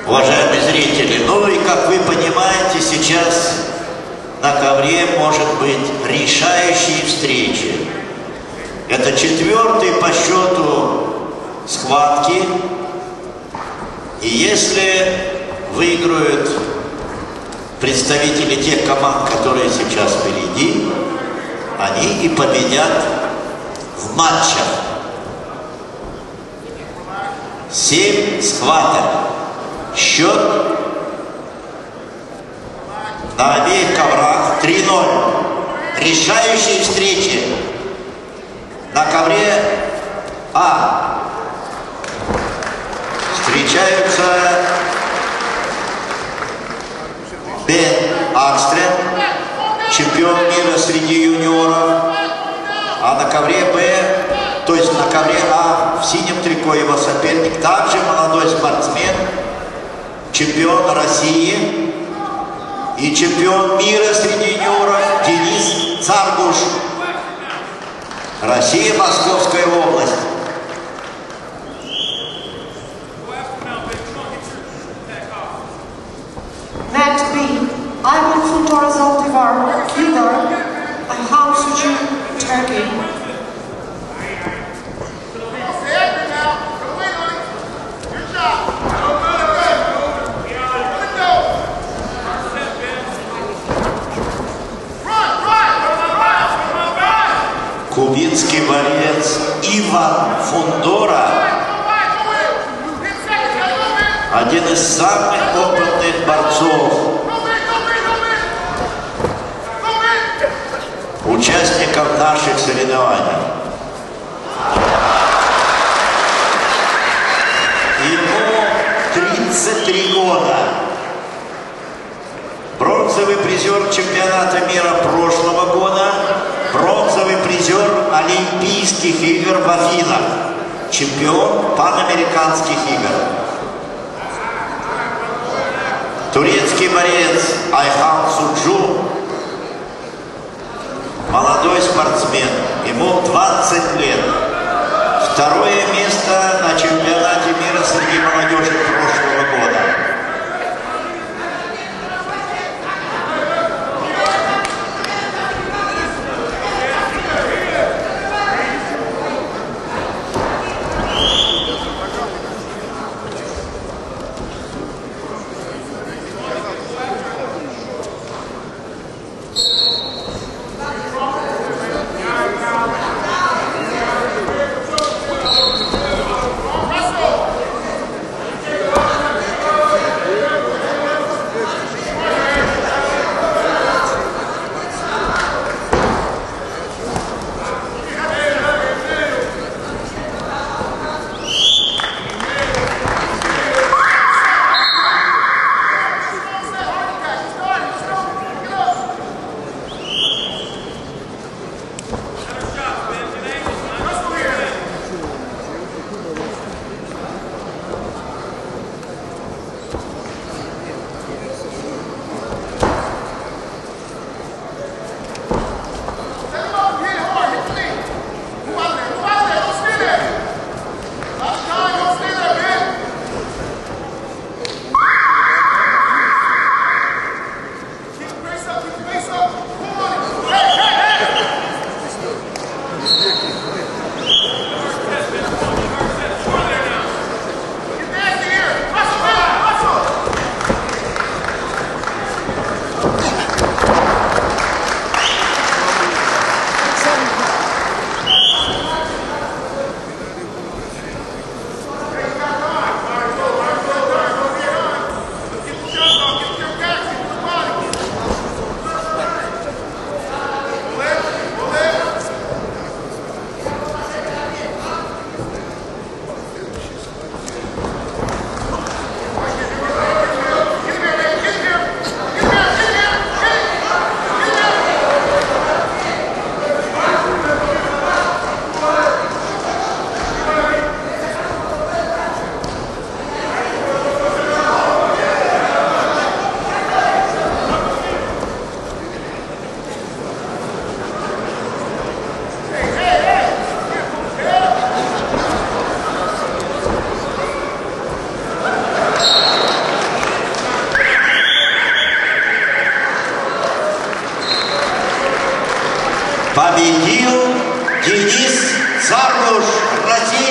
Уважаемые зрители, ну и как вы понимаете, сейчас на ковре может быть решающие встречи. Это 4-й по счету схватки. И если выиграют представители тех команд, которые сейчас впереди, они и победят в матчах. 7 схваток. Счет на обеих коврах 3-0. Решающие встречи на ковре А. Встречаются Бен Акстрен, чемпион мира среди юниоров, а на ковре Б, то есть на ковре А, в синем трико его соперник, также молодой спортсмен, чемпион России и чемпион мира среди юниоров Денис Царгуш. Россия, Московская область. Match B. Ayman Fundora Zoltivar, Filar, and Ham Suju, Turkey. Кубинский борец Иван Фундора, один из самых опытных борцов, участников наших соревнований. Ему 33 года. Бронзовый призер чемпионата мира прошлого года, бронзовый призер Олимпийских игр в Афинах, чемпион панамериканских игр. Турецкий борец Айхан Суджу, молодой спортсмен, ему 20 лет. Второе место на чемпионате мира среди молодежи прошлого года. Победил Денис Царгуш, Россия.